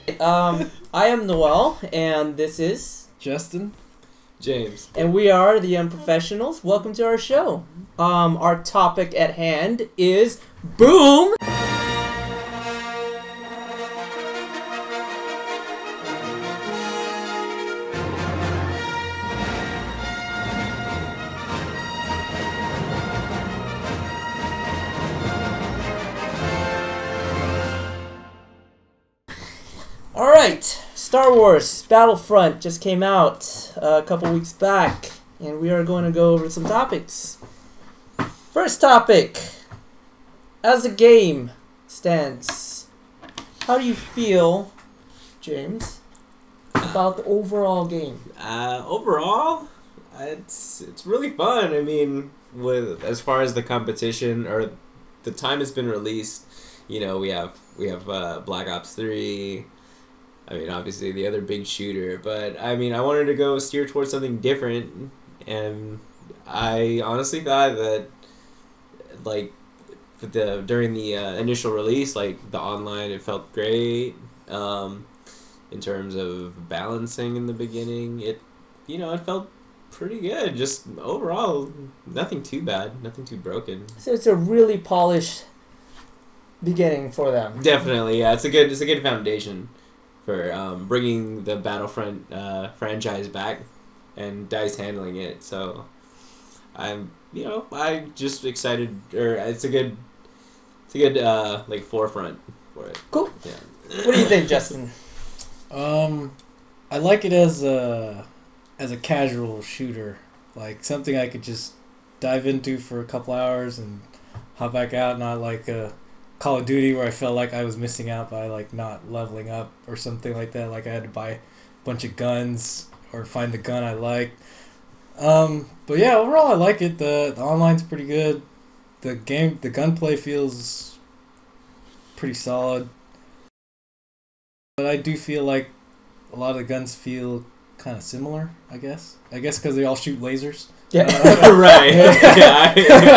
I am Noel, and this is Justin. James. And we are the Unprofessionals. Welcome to our show. Our topic at hand is Boom! Alright, Star Wars Battlefront just came out a couple weeks back, and we are going to go over some topics. First topic, as the game stands, how do you feel, James, about the overall game? Overall, it's really fun. I mean, with as far as the competition or the time it's been released, you know, we have Black Ops 3. I mean, obviously the other big shooter, but I mean, I wanted to go steer towards something different, and I honestly thought that, like, during the initial release, like the online, it felt great. In terms of balancing in the beginning, it felt pretty good. Just overall, nothing too bad, nothing too broken. So it's a really polished beginning for them. Definitely, yeah. It's a good foundation for bringing the Battlefront franchise back, and DICE handling it. So I'm just excited. Or it's a good like forefront for it. Cool. Yeah. What do you think, Justin? I like it as a casual shooter, like something I could just dive into for a couple hours and hop back out. Not like Call of Duty where I felt like I was missing out by like not leveling up or something like that. Like I had to buy a bunch of guns or find the gun I liked. But yeah, overall I like it. The online's pretty good. The gunplay feels pretty solid. But I do feel like a lot of the guns feel kind of similar, I guess. I guess because they all shoot lasers. Yeah. Right. Yeah.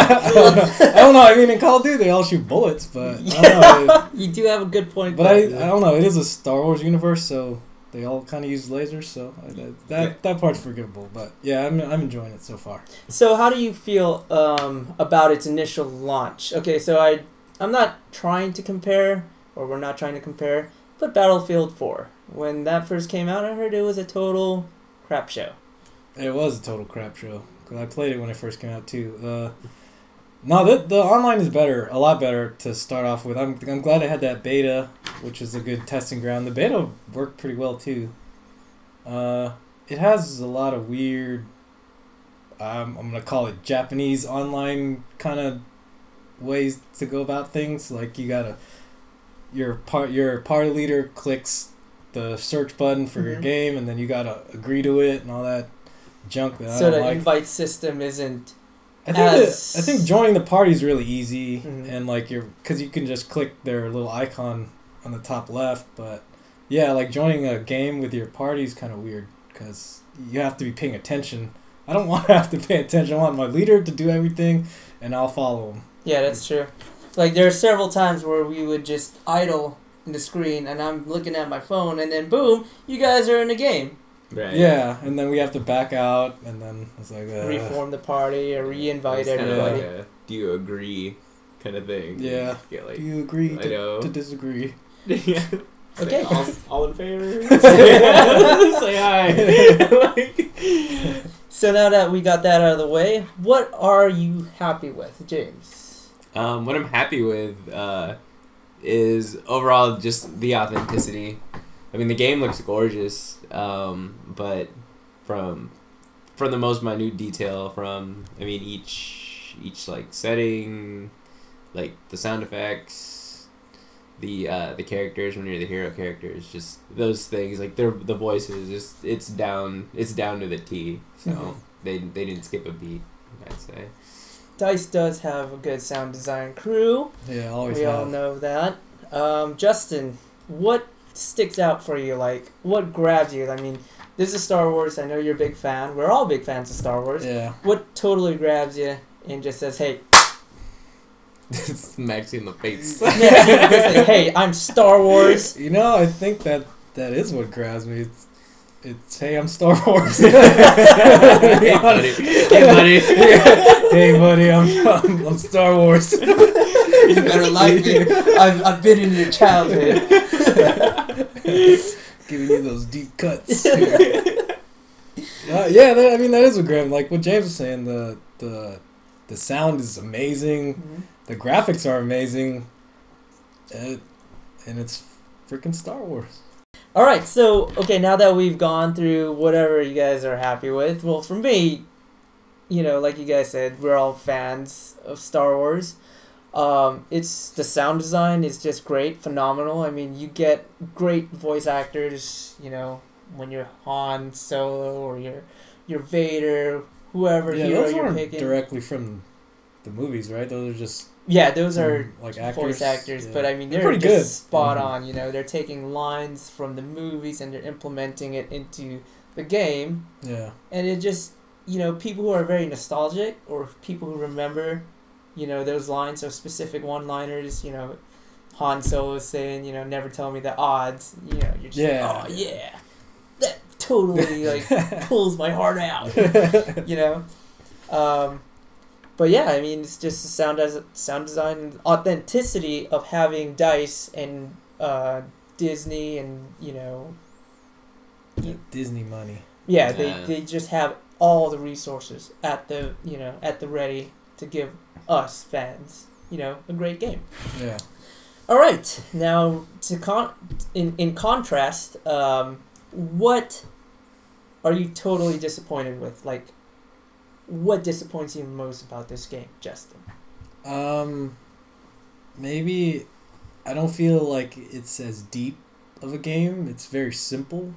I don't know. I mean, in Call of Duty, they all shoot bullets, but I don't know. You do have a good point. But I don't know. It is a Star Wars universe, so they all kind of use lasers, so that part's forgivable. But yeah, I'm enjoying it so far. So how do you feel about its initial launch? Okay, so I'm not trying to compare, or we're not trying to compare, but Battlefield 4. When that first came out, I heard it was a total crap show. It was a total crap show. Because I played it when it first came out, too. No, the online is better, a lot better to start off with. I'm glad I had that beta, which is a good testing ground. The beta worked pretty well, too. It has a lot of weird, I'm going to call it Japanese online kind of ways to go about things. Like, you got to, your party leader clicks the search button for your game, and then you got to agree to it and all that junk that so I don't the like. invite system isn't I think joining the party is really easy, and like because you can just click their little icon on the top left. But yeah, like joining a game with your party is kind of weird because you have to be paying attention. I don't want to have to pay attention. I want my leader to do everything, and I'll follow him. Yeah, that's true. Like there are several times where we would just idle in the screen, and I'm looking at my phone, and then boom, you guys are in the game. Right. Yeah, and then we have to back out, and then it's like reform the party or re-invite It's everybody. kind of like do you agree kind of thing. Yeah. Like, do you agree I know. to disagree? Yeah. Okay. All in favor? Say hi. So now that we got that out of the way, what are you happy with, James? What I'm happy with is overall just the authenticity. I mean, the game looks gorgeous, but from the most minute detail, each like setting, like the sound effects, the characters when you're the hero characters, just those things, like the voices, just it's down to the T. So they didn't skip a beat, I'd say. DICE does have a good sound design crew. Yeah, always. We all know that. Justin, what sticks out for you? Like, what grabs you? I mean, this is Star Wars. I know you're a big fan. We're all big fans of Star Wars. Yeah. What totally grabs you and just says, hey, Smacks you in the face. yeah, hey, I'm Star Wars. You know, I think that that is what grabs me. It's hey, I'm Star Wars. Hey, buddy. Hey, buddy. Yeah. Hey, buddy, I'm Star Wars. You better like me. I've been in your childhood. Giving you those deep cuts. Yeah, I mean that is what grabs. Like what James was saying, the sound is amazing. Mm-hmm. The graphics are amazing. And it's freaking Star Wars. All right, so okay, now that we've gone through whatever you guys are happy with, well, for me, you know, like you guys said, we're all fans of Star Wars. It's the sound design is just great, phenomenal. I mean, you get great voice actors. You know, when you're Han Solo or you're Vader, whoever hero those you're aren't picking. directly from the movies, right? Those are just Yeah, those are like actors. voice actors, Yeah. but I mean They're they're pretty just good. spot Mhm. on. You know, they're taking lines from the movies and they're implementing it into the game, Yeah. and it just, you know, people who are very nostalgic or people who remember, you know, those lines, so specific one-liners. You know, Han Solo saying, you know, "Never tell me the odds." You know, you're just Yeah. like, oh yeah, that totally like pulls my heart out. You know. But yeah, I mean, it's just the sound design and authenticity of having DICE and Disney and, you know, Disney money. yeah, Yeah. they just have all the resources at the, you know, at the ready to give us fans, you know, a great game. Yeah. All right, now in contrast, what are you totally disappointed with? Like, what disappoints you most about this game, Justin? Maybe I don't feel like it's as deep of a game. It's very simple.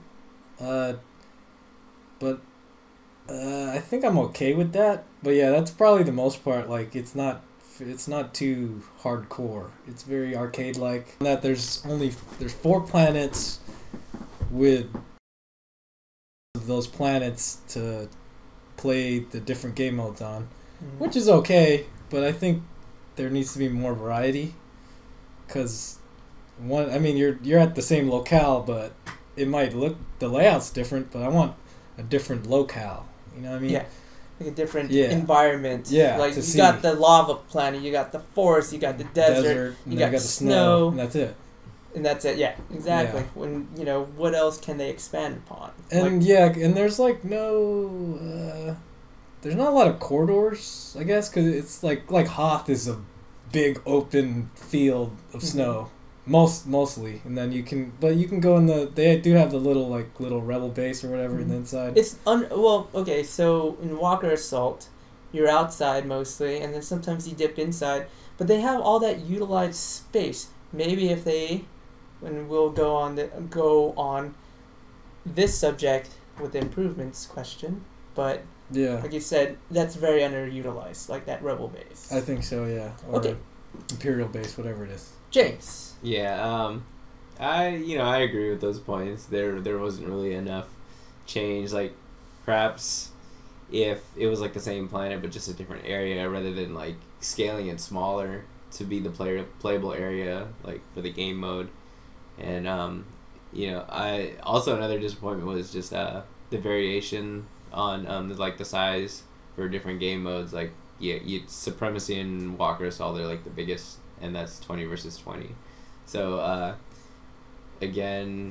But I think I'm okay with that. But yeah, that's probably the most part. Like it's not too hardcore. It's very arcade like. That there's 4 planets with those planets to play the different game modes on, which is okay, but I think there needs to be more variety. Cause you're at the same locale, but it might look the layout's different. But I want a different locale. You know what I mean? Yeah, like a different Yeah. environment. Yeah, like to you see. got the lava planet, you got the forest, you got the desert, and you then got the snow. and that's it. and that's it. Yeah, exactly. Yeah. When, you know, what else can they expand upon? And Like, yeah, and there's like no, there's not a lot of corridors, I guess, because it's like Hoth is a big open field of Mhm. snow, mostly, and then you can go in they do have the little rebel base or whatever in the inside. it's well, okay. So in Walker Assault, you're outside mostly, and then sometimes you dip inside. But they have all that utilized space. Maybe if they, and we'll go on this subject with the improvements question, but Yeah, like you said, that's very underutilized, like that rebel base. I think so. Yeah, or Okay. Imperial base, whatever it is. James. Yeah, I agree with those points. There wasn't really enough change. Like, perhaps if it was like the same planet but just a different area, rather than like scaling it smaller to be the playable area, like for the game mode. And I also, another disappointment was just the variation on the size for different game modes. Like, yeah, Supremacy and Walker Assault are like the biggest, and that's 20 versus 20. So again,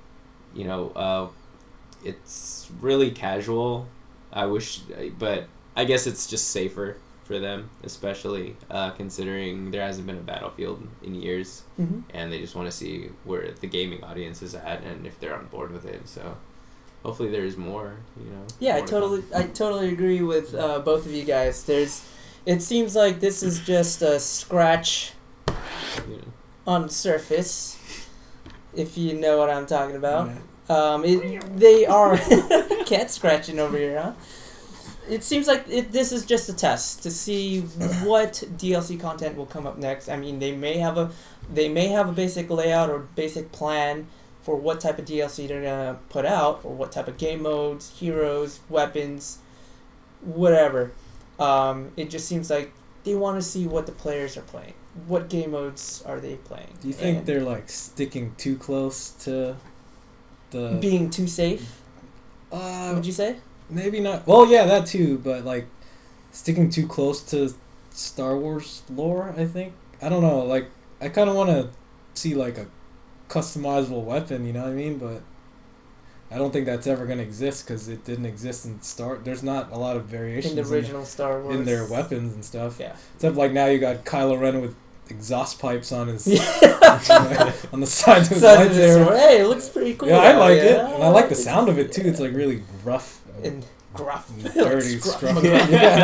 it's really casual. But I guess it's just safer for them, especially considering there hasn't been a Battlefield in years, Mm-hmm. and they just want to see where the gaming audience is at and if they're on board with it. So hopefully there's more. Yeah, more to come. I totally agree with both of you guys. It seems like this is just a scratch You know. on the surface, if you know what I'm talking about. Yeah. They are cat scratching over here, huh? It seems like this is just a test to see what DLC content will come up next. I mean, they may have a basic layout or basic plan for what type of DLC they're gonna put out, or what type of game modes, heroes, weapons, whatever. It just seems like they want to see what the players are playing. What game modes are they playing? Do you think And- they're like sticking too close to the Being too safe, would you say? maybe not. Well, yeah, that too, but like sticking too close to Star Wars lore. I think I don't know. Like I kind of want to see like a customizable weapon. You know what I mean? But I don't think that's ever gonna exist because it didn't exist in Star. There's not a lot of variations In the original Star Wars. in their weapons and stuff. Yeah. Except like now you got Kylo Ren with exhaust pipes on his Yeah. on the sides of his Size of his lightsaber. sword. Hey, it looks pretty cool. Yeah, I though, like it, yeah. and I like the It's- sound of it too. yeah. It's like really rough And gruff. and dirty, Scruff. scruffy.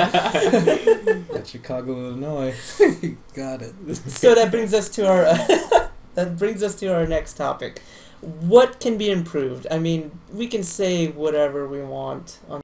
Yeah. At Chicago, Illinois. Got it. So that brings us to our next topic. What can be improved? I mean, we can say whatever we want on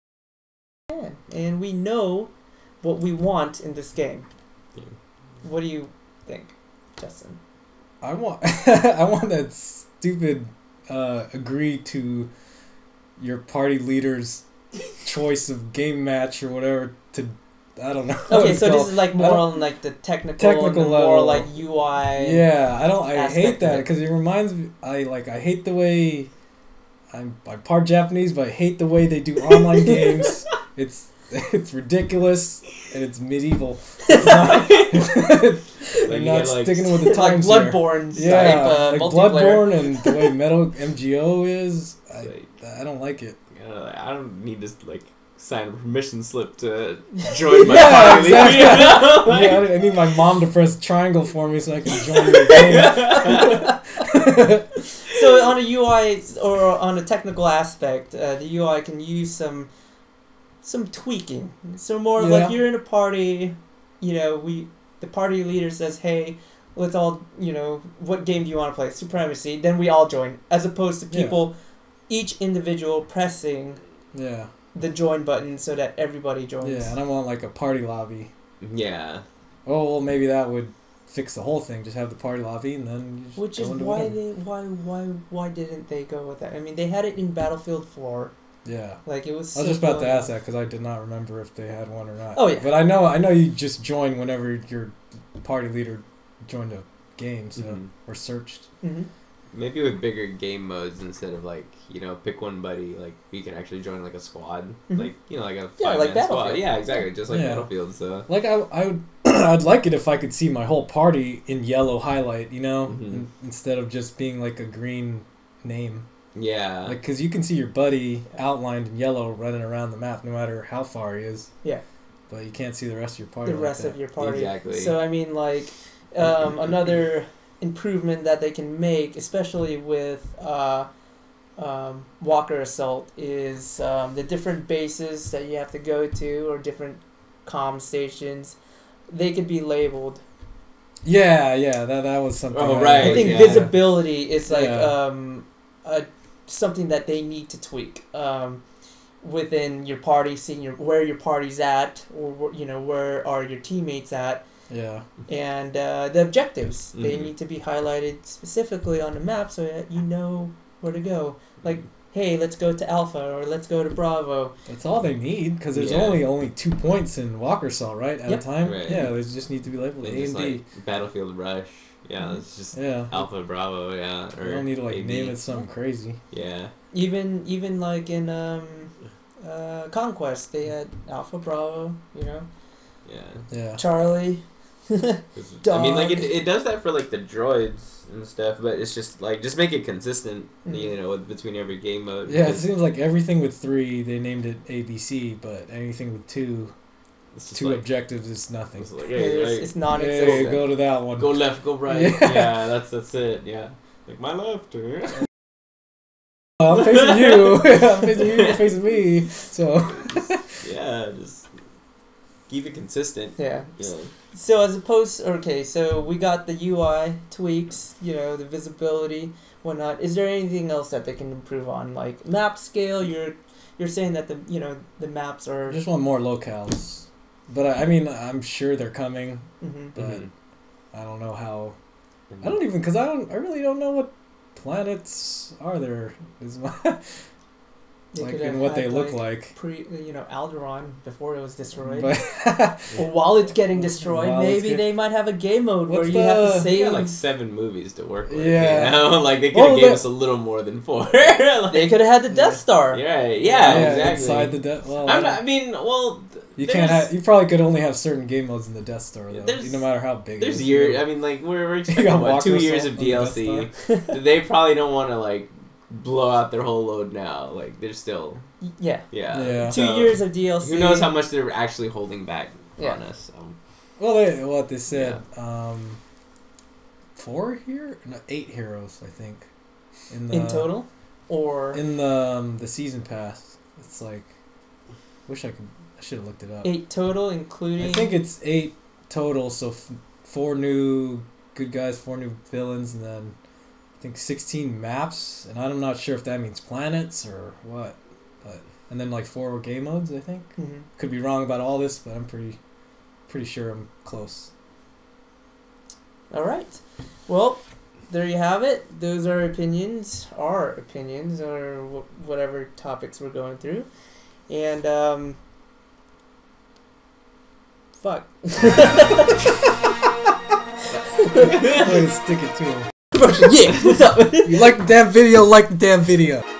and we know what we want in this game. Yeah. What do you think, Justin? I want I want that stupid agree to your party leader's choice of game match or whatever to I don't know. what Okay, it's so called. this is like I more don't- on like the technical Technical and more level. like UI. Yeah, I aspect hate of that it. because it reminds me. I hate the way I'm part Japanese, but I hate the way they do online games. It's ridiculous and it's medieval. It's not, they're Like, you not get, like, sticking with the like times here. Bloodborne type Yeah, like multiplayer. Bloodborne and the way Metal MGO is. Like, I don't like it. I don't need to like sign a permission slip to join my Yeah, party. exactly. You know? Like- Yeah, I need my mom to press triangle for me so I can join the game. So on a UI or on a technical aspect, the UI can use some tweaking. So more Yeah. like you're in a party, you know, the party leader says, "Hey, let's all, you know, what game do you want to play? Supremacy." Then we all join, as opposed to Yeah. people, each individual pressing Yeah, the join button so that everybody joins. yeah, and I want like a party lobby. Yeah. Oh well, maybe that would fix the whole thing. Just have the party lobby, and then you just Which go is into why whatever. why didn't they go with that? I mean, they had it in Battlefield 4. Yeah, Like it was. I was so just about to good. ask that because I did not remember if they had one or not. Oh, yeah. but I know you just join whenever your party leader joined a game, so Mhm. or searched. Mhm. Maybe with bigger game modes instead of like, you know, pick one buddy, like you can actually join like a squad. Mhm. Like, you know, like a Yeah, 5-man like squad. Battlefield. Yeah, exactly. Just like Yeah. Battlefield, so Like I would, I'd like it if I could see my whole party in yellow highlight, you know, Mhm. instead of just being like a green name. yeah. Like, cause you can see your buddy outlined in yellow running around the map, no matter how far he is. Yeah. But you can't see the rest of your party. The like rest that. of your party. Exactly. So I mean, like, another improvement that they can make, especially with Walker Assault, is the different bases that you have to go to or different comm stations. They could be labeled. Yeah, that was something. Oh, I- right. I think yeah. visibility is like Yeah. something that they need to tweak within your party, seeing where your party's at, or you know where are your teammates at, Yeah. and the objectives. They Mhm. need to be highlighted specifically on the map so that you know where to go. Like, hey, let's go to Alpha or let's go to Bravo. That's all they need, because there's Yeah. only 2 points in Walker Assault, right? At Yep. a time. Right. Yeah, they just need to be labeled And A just and D. like Battlefield Rush. Yeah, it's just Yeah. Alpha Bravo, yeah. Or You don't need to like AB. name it something crazy. Yeah. Even like in Conquest, they had Alpha Bravo. You know, Yeah. Yeah. Charlie. 'Cause, I mean, like Dog. it does that for like the droids and stuff, but it's just like just make it consistent, Mhm. you know, between every game mode. Yeah, it because seems like everything with 3 they named it ABC, but anything with 2 it's just 2 like, objectives is nothing. it's like, Yeah, hey, it's, like, it's Hey, non-existent. go to that one. go left, go right. Yeah. Yeah, that's it. Yeah, like my left. I'm facing you. I'm facing you. You're facing me. So Yeah, just keep it consistent. Yeah. Yeah. So as opposed, okay, so we got the UI tweaks, you know, the visibility, whatnot. Is there anything else that they can improve on, like map scale? You're saying that the maps I are. just want more locales. But I mean, I'm sure they're coming. Mhm. But Mhm. I don't know how. I don't even because I really don't know what planets are there. Is my They like could in have what they had, look like. Alderaan before it was destroyed. But Or while it's getting destroyed, While it's maybe get- they might have a game mode where What's you have to the- They save. got like 7 movies to work with. Yeah. You know? Like they could Well, have gave that- us a little more than 4. Like, They could have had the Death Star. yeah, inside exactly. the well, I mean, well, you there's- can't have. You probably could only have certain game modes in the Death Star though. There's- No matter how big. There's it is. years. I mean, like we're expecting got what, Walker 2 years Assault of on the Death DLC. They probably don't want to like blow out their whole load now. Like they're still, Yeah. Yeah. 2 years of DLC. Who knows how much they're actually holding back Yeah. on us? Well, what they said. 4 here? No, 8 heroes. I think. In in total, or In the season pass, it's like. I should have looked it up. 8 total, including. I think it's 8 total. So 4 new good guys, 4 new villains, and then I think 16 maps. And I'm not sure if that means planets or what. But and then like 4 game modes. I think. Mhm. Could be wrong about all this, but I'm pretty sure I'm close. All right. Well, there you have it. Those are opinions, or whatever topics we're going through, and fuck. I'm gonna stick it to him. Yeah. What's up? You like the damn video? Like the damn video.